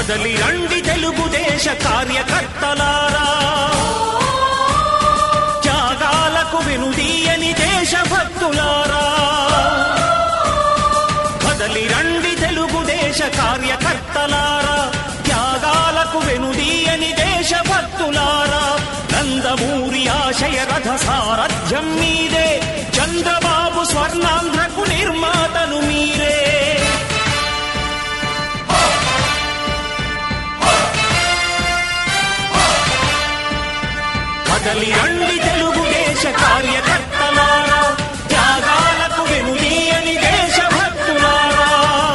కదలి రండి తెలుగుదేశ కార్యకర్తలారా, త్యాగాలకు వెనుదీయని దేశభక్తులారా. కదలి రండి తెలుగుదేశ కార్యకర్తలారా, త్యాగాలకు వెనుదీయని దేశభక్తులారా. నందమూరి ఆశయ రథ సారథ్యం మీదే, చంద్రబాబు స్వర్ణాంధ్రకు నిర్మాతలు మీరే. కదలి రండి తెలుగుదేశ కార్యకర్తలారా, త్యాగాలకు వెనుదీయని దేశభక్తులారా.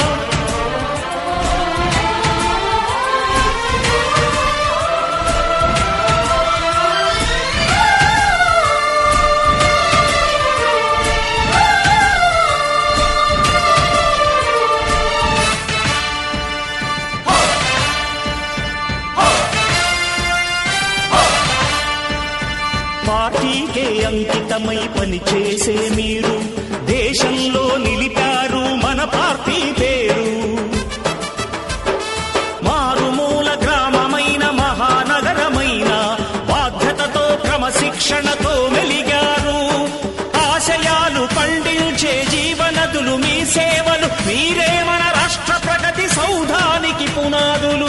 పార్టీకే అంకితమై పనిచేసే మీరు దేశంలో నిలిపారు మన పార్టీ పేరు. మారుమూల గ్రామమైన మహానగరమైన బాధ్యతతో క్రమశిక్షణతో మెలిగారు. ఆశయాలు పండించే జీవనదులు మీ సేవలు, మీరే మన రాష్ట్ర ప్రగతి సౌధానికి పునాదులు.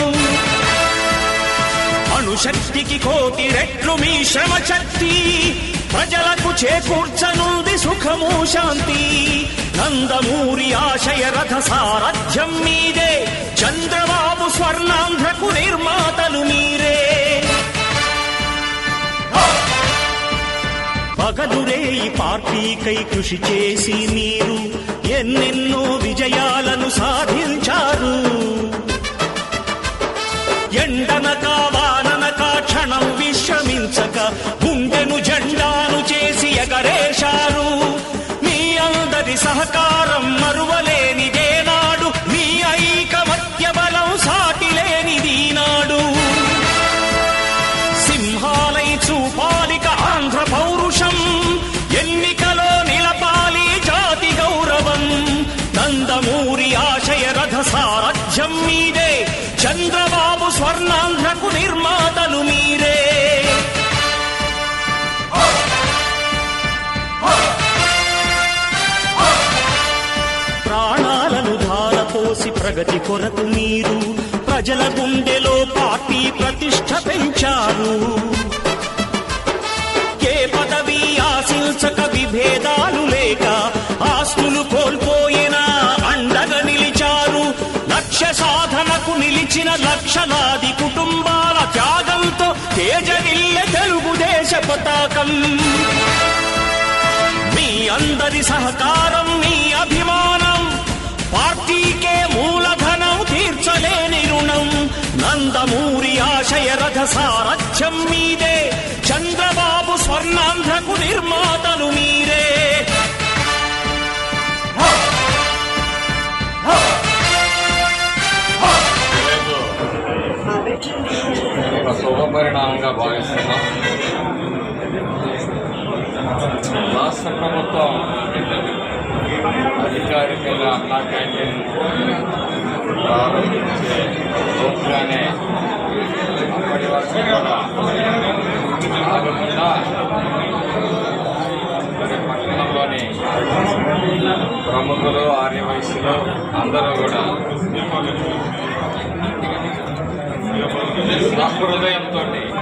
అణుశక్తికి కోటి రెట్లు మీ శ్రమ శక్తి, ప్రజలకు చేకూర్చనుంది సుఖము శాంతి. నందమూరి ఆశయ రథ సారథ్యం మీదే, చంద్రబాబు స్వర్ణాంధ్రకు నిర్మాతలు మీరే. పగలురే ఈ పార్టీకై కృషి చేసి మీరు ఎన్నెన్నో విజయాలను సాధించారు. ఎండనక వాననక క్షణం విశ్రమించక గుండెను జెండాను చేసి ఎగరేశారు. మీ అందరి సహకారం మరువలేనిదేనాడు, మీ ఐకమత్య బలం సాటిలేనిదీనాడు. సింహాలై చూపాలిక ఆంధ్ర పౌరుషం, ఎన్నికలో నిలపాలి జాతి గౌరవం. నందమూరి ఆశయ రథ సారథ్యం మీదే, చంద్రబాబు స్వర్ణాంధ్రకు నిర్మాతలు మీరే. ప్రాణాలను ధారపోసి ప్రగతి కొరకు మీరు ప్రజల గుండెలో పార్టీ ప్రతిష్ఠ పెంచారు. ఏ పదవి ఆశించక విభేదాలు లేక ఆస్తులు కోల్పోయినా అండగా నిలిచారు. లక్ష్య సాధనకు నిలిచిన లక్షలాది కుటుంబాల త్యాగంతో తేజరిల్లె తెలుగుదేశ పతాకం. మీ అందరి సహకారం, మీ అభిమానం, పార్టీకే మూలధనం, తీర్చలేని రుణం. నందమూరి ఆశయ రథ సారథ్యం మీదే, చంద్రబాబు స్వర్ణాంధ్రకు నిర్మాతలు మీరే. ఒక శుభపరిణామంగా భావిస్తున్నాం. రాష్ట్ర ప్రభుత్వం అధికారికంగా అన్నా క్యాంటీన్ ప్రారంభించే రోజుగానే అప్పటి వరకు కూడా ఆగకుండా పట్టణంలోని ప్రముఖులు, ఆర్యవైశ్యులు అందరూ కూడా హృదయంతో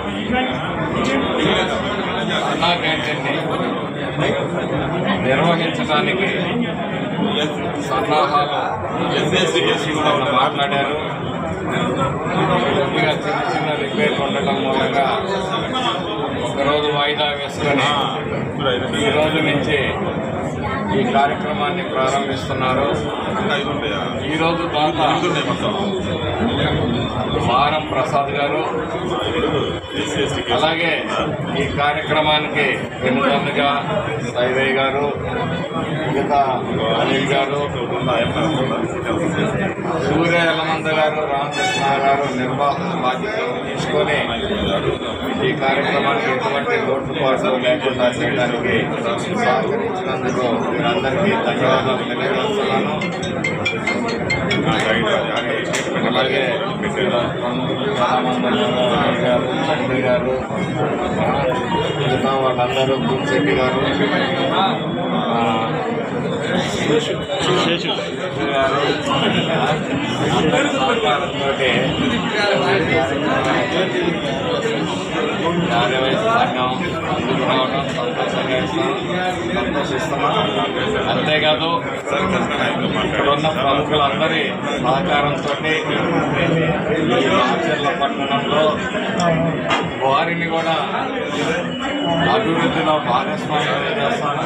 అన్నా క్యాంటీన్ని నిర్వహించడానికి సన్నాహాలు మాట్లాడారు. కొద్దిగా చిన్న చిన్న రిపేర్లు ఉండటం మూలంగా ఒకరోజు వాయిదా వేసుకొని ఈ రోజు నుంచి ఈ కార్యక్రమాన్ని ప్రారంభిస్తున్నారు. ఈరోజు మారం ప్రసాద్ గారు, అలాగే ఈ కార్యక్రమానికి వెనుదన్నుగా సైవయ్య గారు, మిగతా అనిల్ గారు, సూర్య యలమంద గారు, రామకృష్ణ గారు నిర్వాహక బాధ్యతలు తీసుకొని ఈ కార్యక్రమానికి ఎటువంటి లోటుపాటు లేకుండా చేయడానికి సహకరించినందుకు మీరందరికీ ధన్యవాదాలు తెలియజేస్తున్నాను. అలాగే చంద్ర గారు మిగతా వాళ్ళందరూ గుంశెట్టి గారు అందరి సహకారంతో కార్యవైశ్య సంఘం ముందుకు రావడం సంతోషిస్తున్నాం. అంతేకాదు ఇక్కడున్న ప్రముఖులందరి సహకారంతో ఈ రాచర్ల పట్టణంలో వారిని కూడా అభివృద్ధిలో భాగస్వామ్యం చేస్తాను.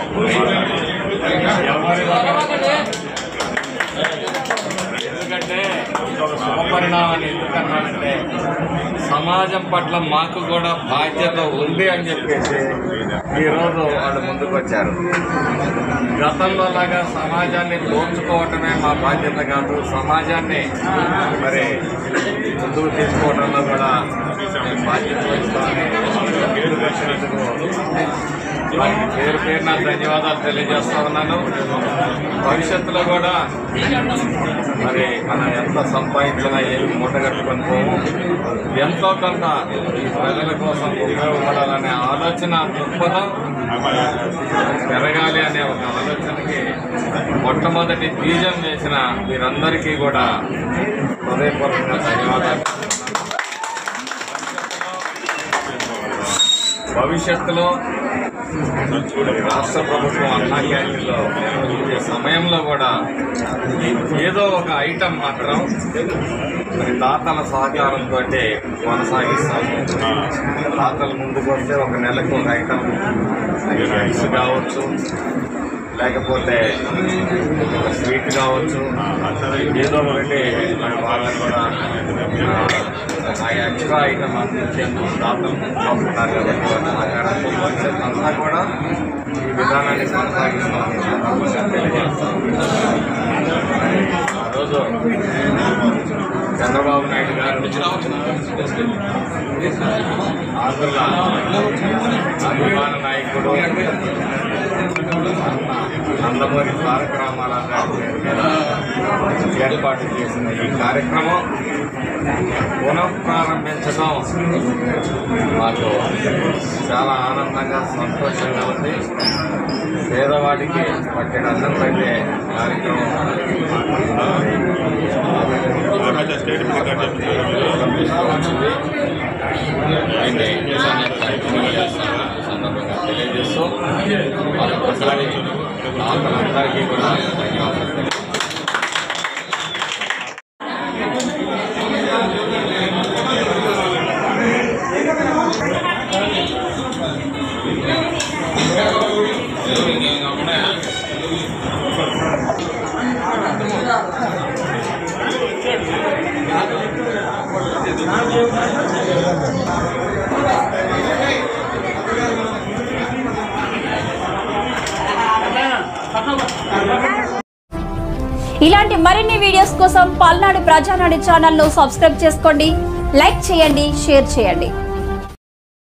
ఎందుకంటే ఒక శుభపరిణామాన్ని ఎందుకన్నానంటే సమాజం పట్ల మాకు కూడా బాధ్యత ఉంది అని చెప్పేసి ఈరోజు వాళ్ళు ముందుకు వచ్చారు. గతంలో లాగా సమాజాన్ని దోచుకోవటమే మా బాధ్యత కాదు, సమాజాన్ని మరి ముందుకు తీసుకోవడంలో కూడా బాధ్యత వహిస్తామని ముందుకు వచ్చినందుకు వారికి పేరు పేరున ధన్యవాదాలు తెలియజేస్తా ఉన్నాను. భవిష్యత్తులో కూడా మరి మనం ఎంత సంపాదించినా ఏమి మూటగట్టుకొని పోము, ఎంతో కొంత ఈ ప్రజల కోసం ఉపయోగపడాలనే ఆలోచన దృక్పథం పెరగాలి అనే ఒక ఆలోచనకి మొట్టమొదటి బీజం వేసిన మీరందరికీ కూడా హృదయపూర్వకంగా ధన్యవాదాలు. భవిష్యత్తులో రాష్ట్ర ప్రభుత్వం అన్నా క్యాంటీన్లో నిర్వహించే సమయంలో కూడా ఏదో ఒక ఐటెం మాత్రం మరి తాతల సహకారంతో కొనసాగిస్తాము. తాతలు ముందుకు వస్తే ఒక నెలకు ఒక ఐటెం రైస్ కావచ్చు, లేకపోతే ఒక స్వీట్ కావచ్చు, ఏదో ఒకటి మరి వాళ్ళని కూడా ఆ ఎక్స్ట్రా ఐటమ్ అందించేందుకు దాతలు వస్తున్నారు కాబట్టి భవిష్యత్తు అంతా కూడా ఈ విధానాన్ని కొనసాగిస్తామని తెలియజేస్తాం. ఈరోజు చంద్రబాబు నాయుడు గారు ఆంధ్రుల అభిమాన నాయకుడు నందమూరి తారక రామారావు గారు ఏర్పాటు చేసిన ఈ కార్యక్రమం పునఃప్రారంభించడం మాకు చాలా ఆనందంగా సంతోషంగా ఉంది. పేదవాడికి పట్టిన అన్నం పెట్టే కార్యక్రమం వచ్చింది. అయితే సందర్భంగా తెలియజేస్తూ మరొకసారి ఆతలందరికీ కూడా ధన్యవాదాలు తెలియజేస్తాం. ఇలాంటి మరిన్ని వీడియోస్ కోసం పల్నాడు ప్రజానాడు ఛానల్ ను సబ్స్క్రైబ్ చేసుకోండి, లైక్ చేయండి, షేర్ చేయండి.